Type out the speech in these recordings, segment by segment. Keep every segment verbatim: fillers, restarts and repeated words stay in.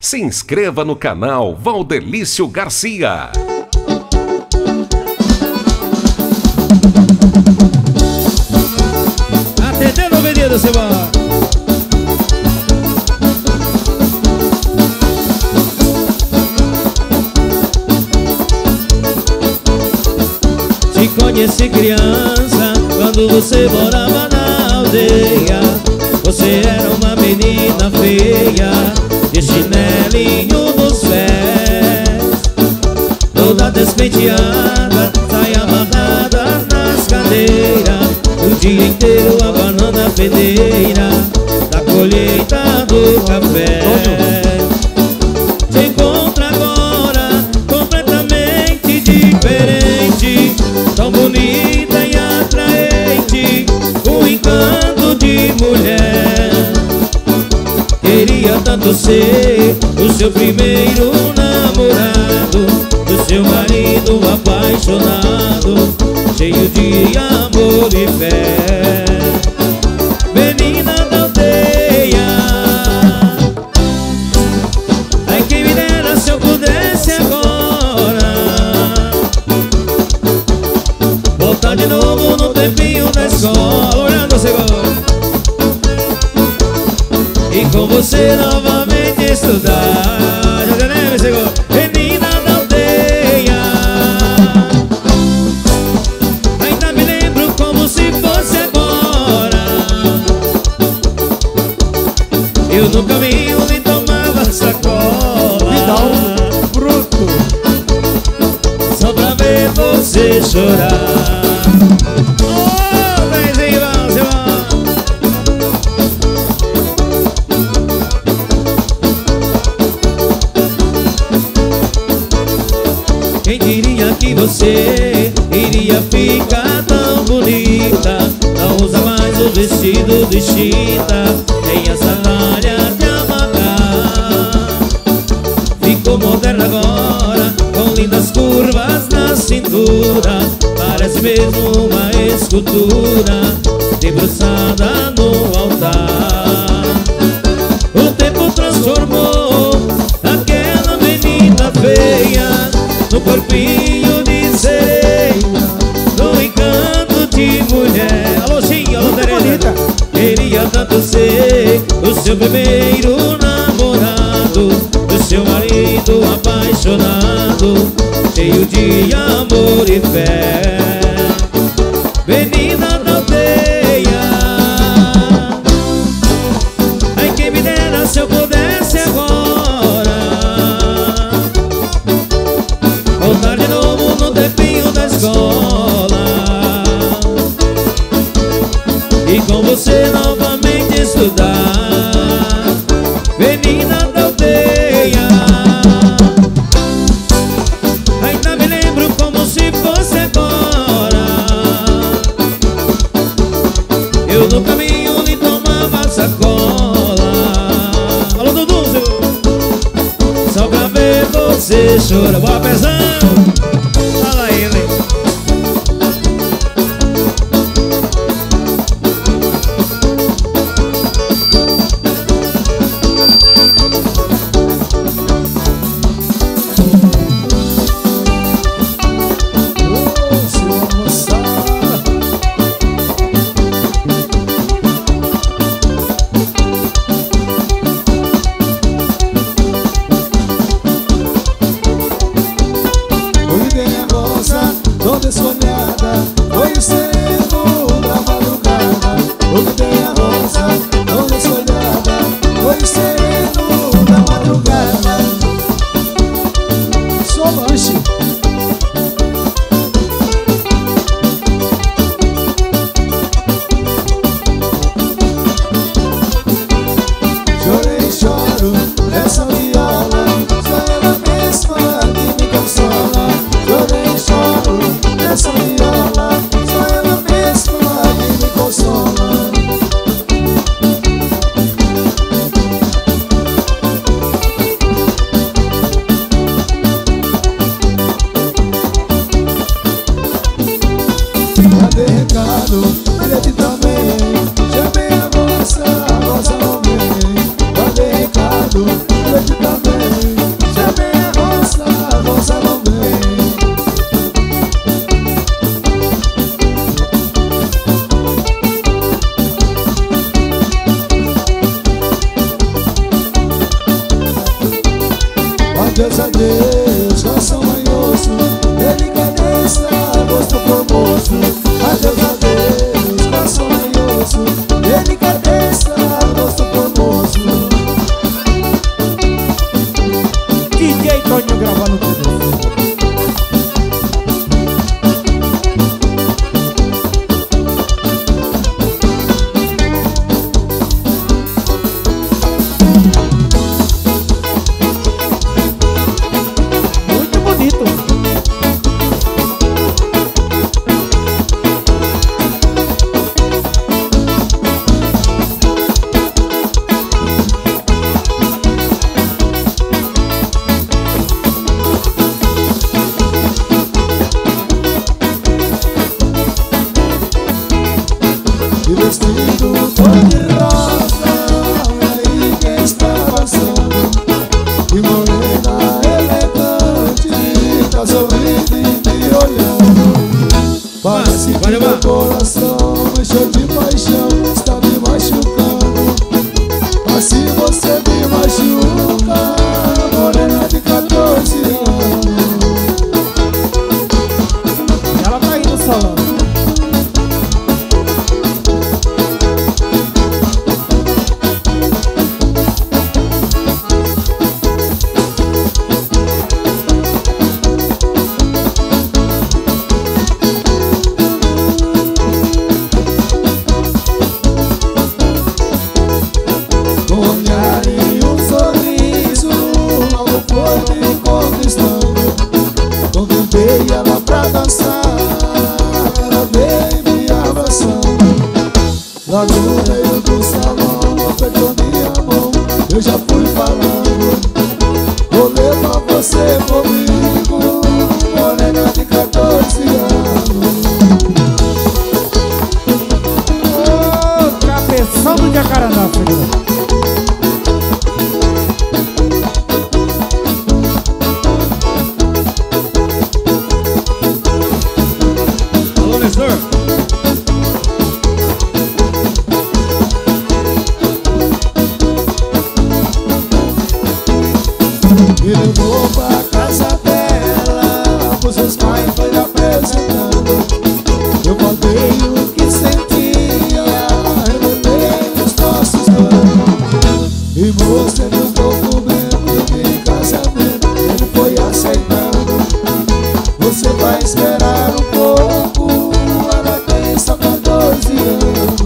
Se inscreva no canal Valdelício Garcia. Atendendo o pedido, Simão. Te conheci criança quando você morava na aldeia. Você era uma menina feia, de chinelinho nos pés, toda despenteada, saia amarrada nas cadeiras, o dia inteiro abanando a peneira da colheita do café. Te encontro agora completamente diferente, tão bonita e atraente, um encanto de mulher. Queria tanto ser o seu primeiro namorado, o seu marido apaixonado, cheio de amor e fé. Menina da aldeia, ai quem me dera se eu pudesse agora voltar de novo no tempinho da escola, olhando você agora, e com você novamente estudar. Já lembra, chegou. Menina da aldeia, ainda me lembro como se fosse agora. Eu no caminho lhe tomava sacola, me dá um fruto só pra ver você chorar. Oh, Benzinho, você vai. Quem diria que você iria ficar tão bonita? Não usa mais o vestido de chita, nem a sandália de amarrar. Ficou moderna agora, com lindas curvas na cintura, parece mesmo uma escultura debruçada no altar. O tempo transformou aquela menina feia no corpinho de sereia, no encanto de mulher. Alô, sim, alô, Tereza. Queria tanto ser o seu primeiro namorado, o seu marido apaixonado, cheio de amor e fé. Menina da aldeia, ai quem me dera se eu pudesse agora voltar de novo no tempinho da escola, e com você novamente estudar. Menina da aldeia, ainda me lembro como se fosse agora. Eu no caminho lhe tomava sacola. Alô, Dudu, só pra ver você chora. Bora, Pezão! Fala ele. Adeus, adeus, coração manhoso, delicadeza, gosto promoso. Adeus, adeus, coração manhoso, delicadeza, gosto promoso. D J Toninho gravando tudo. E vestido cor de rosa, aí quem está passando. E morena elegante, tá sorrindo e me olhando. Parece que meu coração encheu de paixão, está me machucando. Mas se você me machuca, morena de quatorze anos. Ela tá indo só. Convidei ela pra dançar, ela veio me abraçando. Logo no meio do salão, apertou minha mão, eu já fui falando. Vou levar você comigo, morena de quatorze anos. Ô, cabeção do Jacarandá, filho. Me levou pra casa dela, pros seus pais foi apresentando. Eu contei o que sentia, revelei os nossos planos e mostrei meus documentos de casamento. Ele foi aceitando. Você vai esperar um pouco, ela tem só quatorze anos.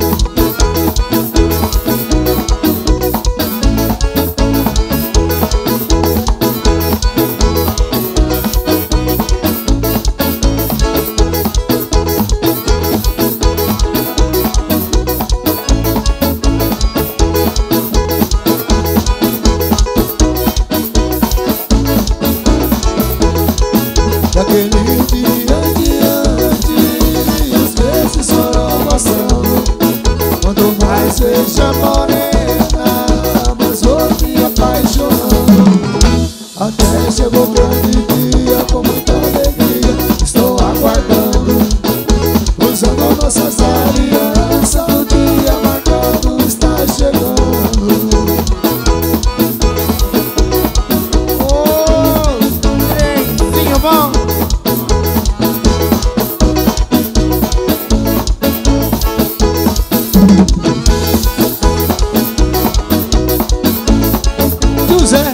Daquele dia em diante, os meses foram passando. Quanto mais seja morena, mais vou me apaixonando. Até chegou o grande dia, com muita alegria estou aguardando. Usando nossas alianças, o dia marcado está chegando. Ô, trenzinho bom. José.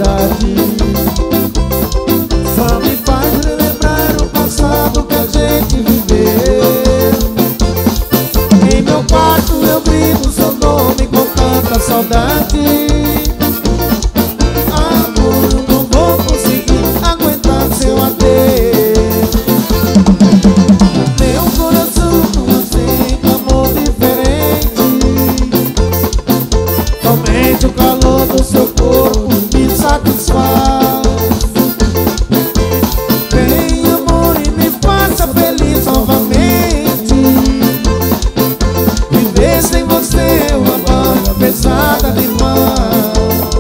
saudade. Só me faz relembrar o passado que a gente viveu. Em meu quarto eu grito seu nome com tanta saudade. Amor, eu não vou conseguir aguentar seu adeus. Meu coração não aceita amor diferente. Somente o calor do seu corpo me satisfaz. Vem amor e me faça feliz novamente. Viver sem você é uma barra pesada demais.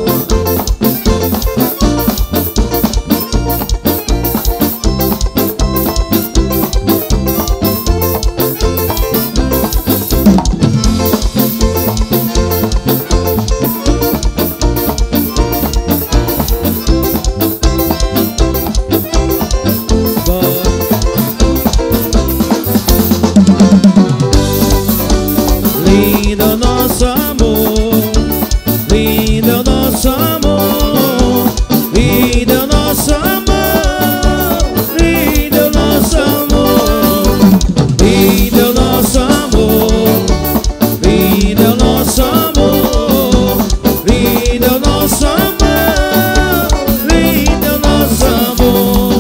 Lindo é o nosso amor, lindo é o nosso amor, lindo é o nosso amor, lindo é o nosso amor, lindo é o nosso amor, lindo é o nosso amor, lindo é o nosso amor, lindo é o nosso amor.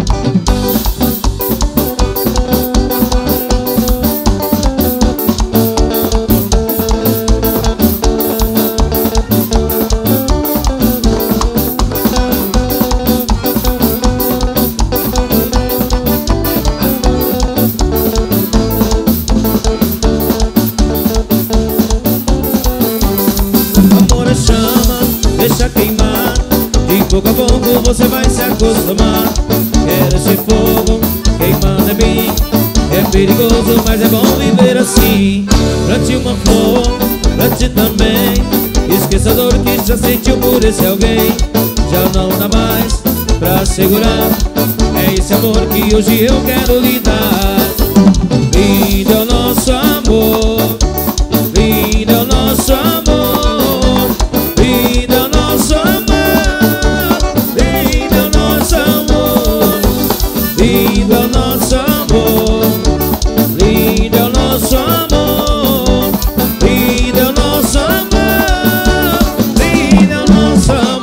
Amor é chama, deixa queimar. De pouco a pouco você vai se acostumar. Quero esse fogo, queimando é bem. É perigoso, mas é bom viver assim. Plante uma flor, plante também. Esqueça a dor que já sentiu por esse alguém. Já não dá mais pra segurar. É esse amor que hoje eu quero lhe dar. Lindo é o nosso amor, lindo é o nosso amor, lindo é o nosso amor, lindo é o nosso amor, lindo é o nosso amor, lindo é o nosso amor, lindo é o nosso amor, lindo é o nosso amor.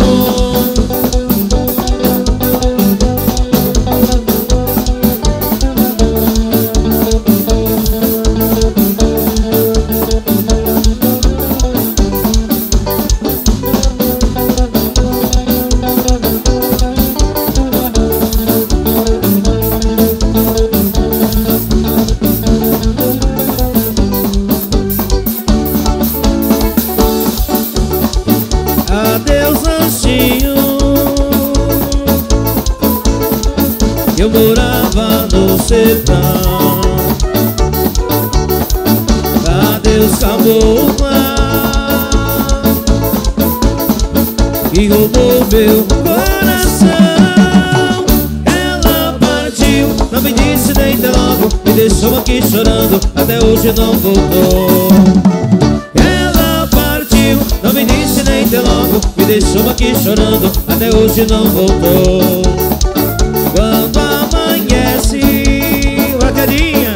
Adeus, anjinho. Eu morava no sertão. Adeus, cabocla, que roubou meu coração. Ela partiu, não me disse nem até logo. Me deixou aqui chorando, até hoje não voltou. Ela partiu, não me disse nem até logo. Me deixou aqui chorando, até hoje não voltou. Quando amanhece, racadinha,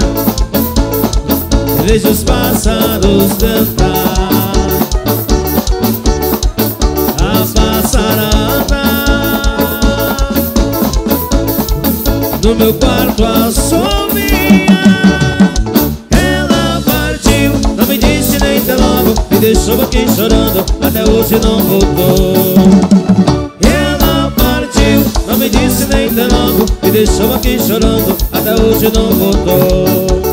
vejo os pássaros cantar. A passarada no meu quarto assovia. Ela partiu, não me disse nem até logo. Me deixou aqui chorando, até hoje não voltou. Ela partiu, não me disse nem até logo. Me deixou aqui chorando, até hoje não voltou.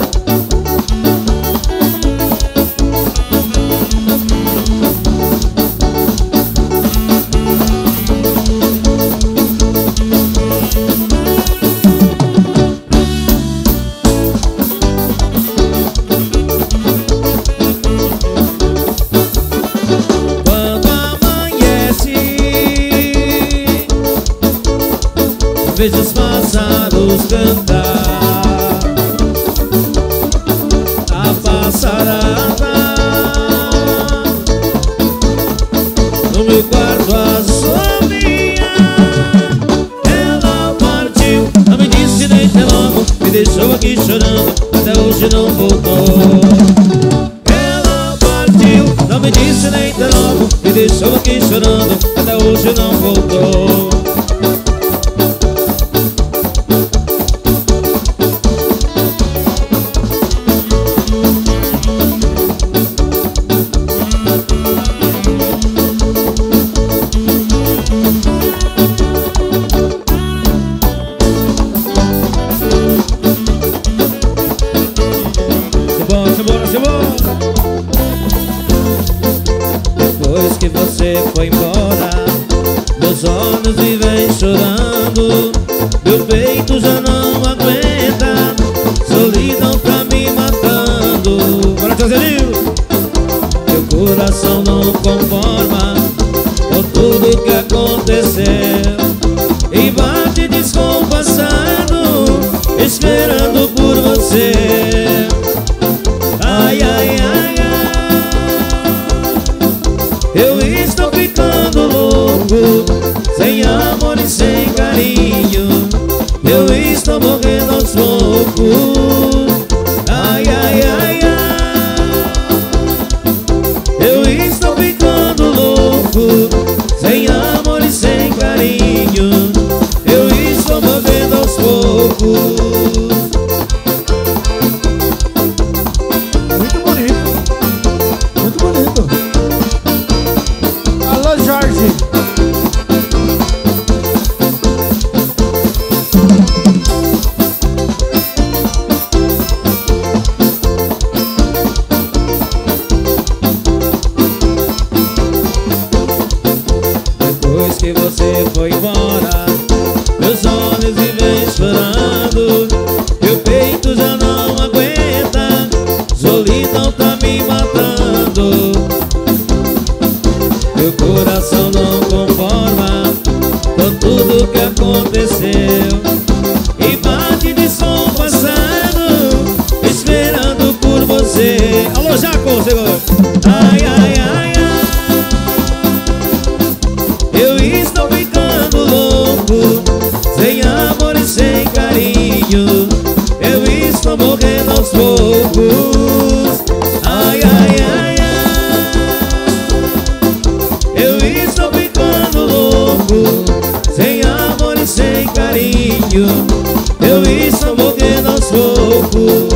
Vejo os pássaros cantar. A passarada no meu quarto assovia. aqui chorando, até hoje não voltou. Ela partiu, não me disse nem tão logo, me deixou aqui chorando, até hoje não voltou. Depois que você foi embora, meus olhos vivem chorando, meu peito já não aguenta, solidão tá me matando. Bora, Joselio! Meu coração não conforma com tudo que aconteceu e bate descompassado, esperando por você. Ai, ai, ai, ai, eu estou ficando louco, sem amor e sem carinho, eu estou morrendo aos poucos. Ai, ai, ai, ai, eu estou ficando louco, sem amor e sem carinho, eu estou morrendo aos poucos. Depois que você foi embora, meus olhos vivem chorando, meu peito já não aguenta, solidão tá me matando. Meu coração não conforma com tudo que aconteceu e bate descompassado, esperando por você. Alô, Jaco, chegou. Ai, ai, ai, ai, eu estou ficando louco, sem amor e sem carinho, eu estou morrendo aos poucos. Ai, ai, ai, ai, eu estou ficando louco, sem amor e sem carinho, eu estou morrendo aos poucos.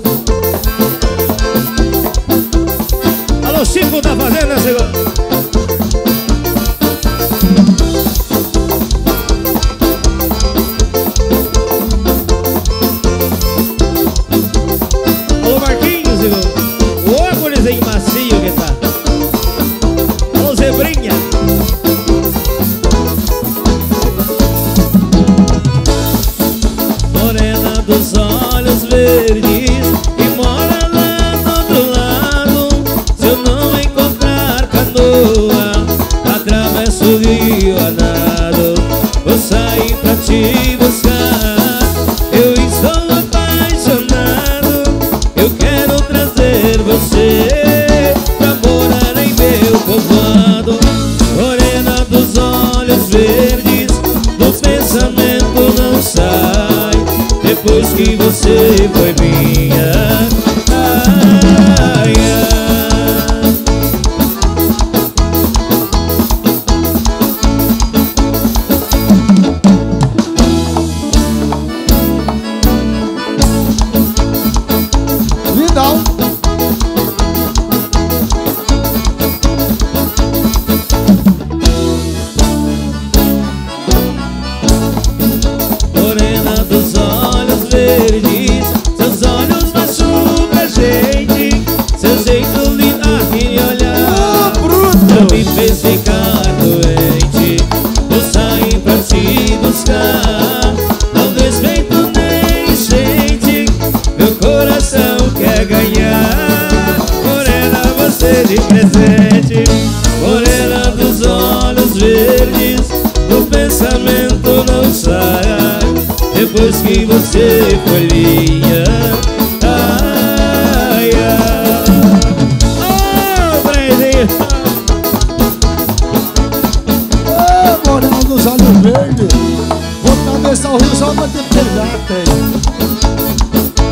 Alô, Chico da Fazenda, chegou. Macio que tá. Alô, Zebrinha. Morena dos olhos verdes e mora lá do outro lado. Se eu não encontrar canoa, atravesso o rio a nado, vou sair pra te buscar. Eu estou apaixonado, eu quero trazer você povoado. Morena dos olhos verdes, do pensamento não sai, depois que você foi minha. Ai, ai. Vidal. Seus olhos machucam a gente, seu jeito lindo aqui olhar, não me fez ficar doente, vou sair pra te buscar. Não despeito nem enchente, meu coração quer ganhar. Morena, você de presente, morena dos olhos verdes, do pensamento não sai, depois que você foi minha. Ai, ai. Oh, Brasil. Ô, morena dos olhos verdes, vou atravessar o rio só pra te pegar, tem.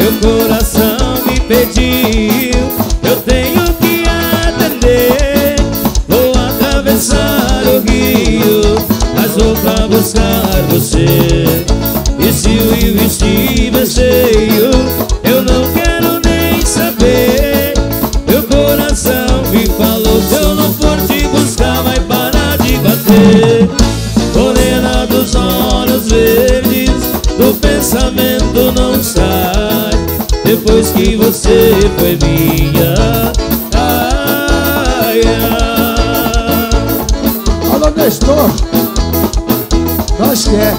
meu coração me pediu. Eu tenho que atender. Vou atravessar o rio, mas vou pra buscar você. E se o rio estiver cheio, eu não quero nem saber. Meu coração me falou: se eu não for te buscar, vai parar de bater. Morena dos olhos verdes, do pensamento não sai. Depois que você foi minha. Ai, ai. Alô, Nestor, nós quer.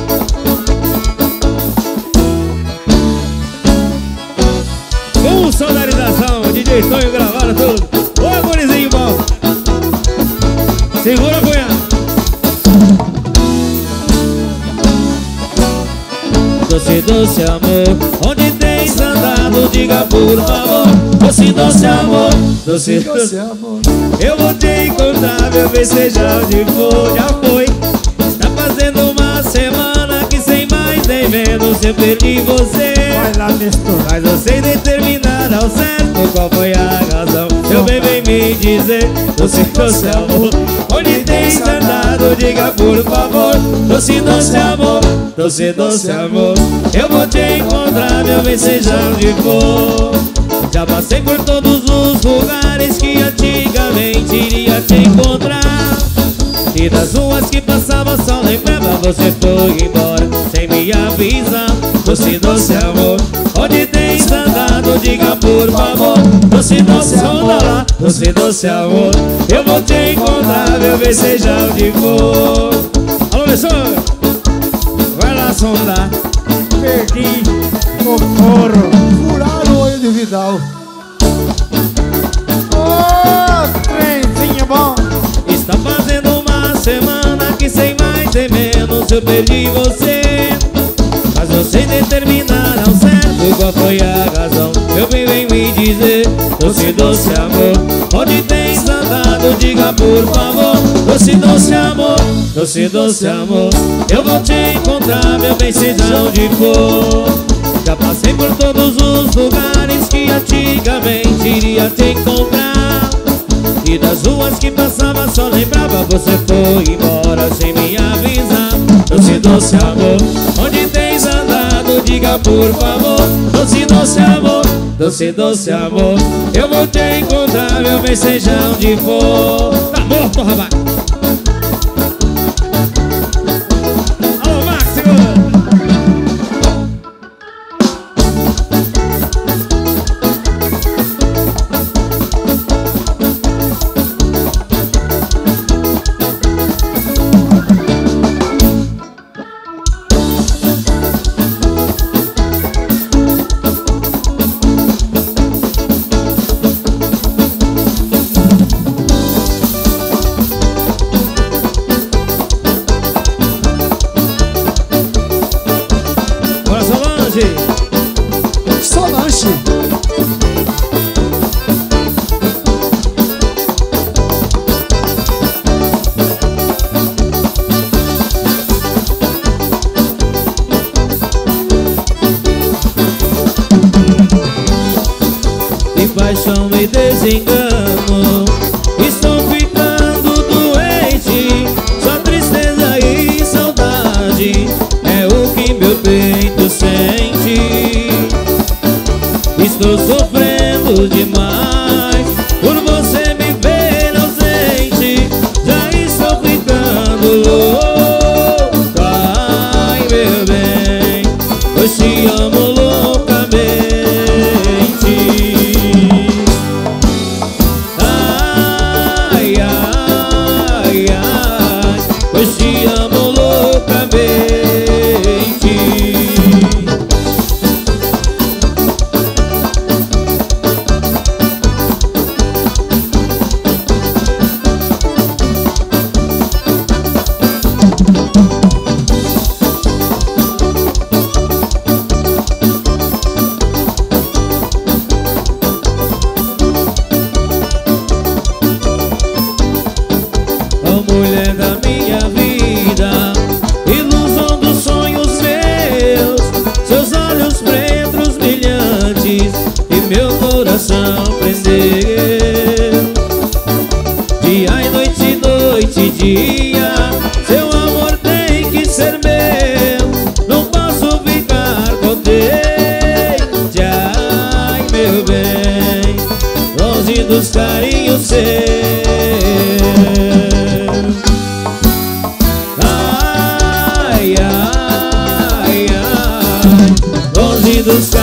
Com solidarização, D J Tonho gravaram tudo. Ô, gurizinho bom. Segura a punhada. Doce, doce amor, onde tens andado, diga por favor. Doce, doce amor, doce, doce amor, eu vou te encontrar, meu bem, seja onde for. Já foi, está fazendo uma semana que sem mais nem menos eu perdi você. Vai lá, Nestor. Mas eu sei determinar ao certo qual foi a razão. Meu bem, vem me dizer, doce, doce amor, onde tens andado, diga por favor. Doce, doce amor, doce, doce amor, eu vou te encontrar, meu bem, seja onde for. Já passei por todos os lugares que antigamente iria te encontrar. E das ruas que passava só lembrava, você foi embora sem me avisar. Doce, doce amor, onde tens andado, diga por favor. Doce, doce amor, doce, doce amor, eu vou te encontrar, meu bem, seja onde for. Alô, pessoal, vai lá sondar. Perdi socorro. Furaram o olho de Vidal. Ô, trenzinho bom. Está fazendo uma semana que sem mais nem menos eu perdi você. Mas eu sei determinar ao certo qual foi a razão. Eu bem vem me dizer, doce, doce amor, onde tens andado, diga por favor. Doce, doce amor, doce, doce amor, eu vou te encontrar, meu bem, seja onde for. Já passei por todos os lugares que antigamente iria te encontrar. E das ruas que passava só lembrava, você foi embora sem me avisar. Doce, doce amor, onde tens andado, diga por favor. Doce, doce amor, doce, doce amor, eu vou te encontrar, meu bem, seja onde for. Tá morto, rapaz. Alô, Max, segura. Solange. De paixão e desengano, estou ficando doente. Só tristeza e saudade é o que meu peito sente. Estou sofrendo demais por você me ver ausente. Já estou ficando louco, ai meu bem, pois te amo loucamente. Ai, ai, ai, pois te amo loucamente. longe dos carinhos seus. Ai, ai, ai, longe dos